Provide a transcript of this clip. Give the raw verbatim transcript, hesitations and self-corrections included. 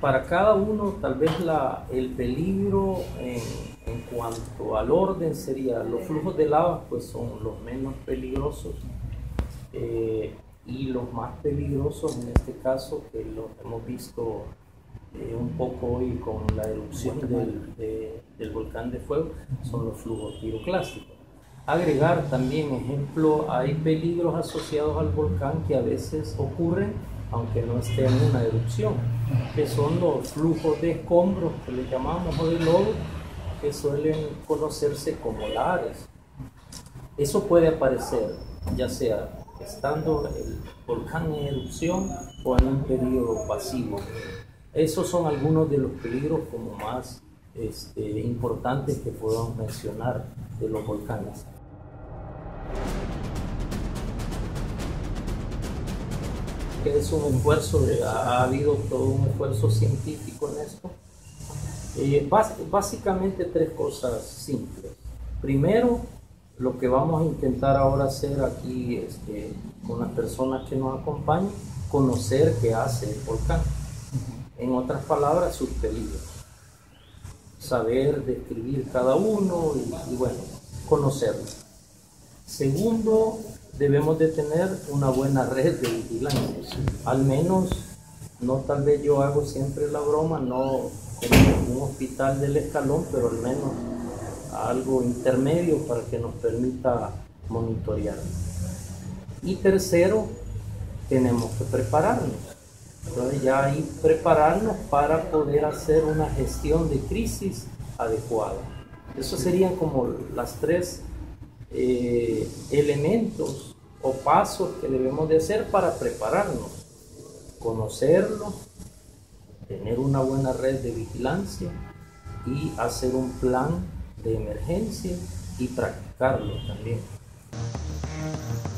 para cada uno tal vez la, el peligro en, en cuanto al orden sería, los flujos de lava pues son los menos peligrosos eh, y los más peligrosos en este caso, que los hemos visto eh, un poco hoy con la erupción del, de, del volcán de fuego, son los flujos piroclásticos. Agregar también, ejemplo, hay peligros asociados al volcán que a veces ocurren aunque no esté en una erupción, que son los flujos de escombros que le llamamos o de lodo, que suelen conocerse como lares. Eso puede aparecer ya sea estando el volcán en erupción o en un periodo pasivo. Esos son algunos de los peligros como más este, importantes que podemos mencionar de los volcanes. Es un esfuerzo, de, ha habido todo un esfuerzo científico en esto. Eh, básicamente tres cosas simples. Primero, lo que vamos a intentar ahora hacer aquí este, con las personas que nos acompañan, conocer qué hace el volcán. En otras palabras, sus peligros. Saber describir cada uno y, y bueno, conocerlo. Segundo, debemos de tener una buena red de vigilancia. Al menos, no tal vez yo hago siempre la broma, no como un hospital del escalón, pero al menos algo intermedio para que nos permita monitorear. Y tercero, tenemos que prepararnos. Entonces ya ahí prepararnos para poder hacer una gestión de crisis adecuada. Eso serían como las tres Eh, elementos o pasos que debemos de hacer para prepararnos, conocerlo, tener una buena red de vigilancia y hacer un plan de emergencia y practicarlo también.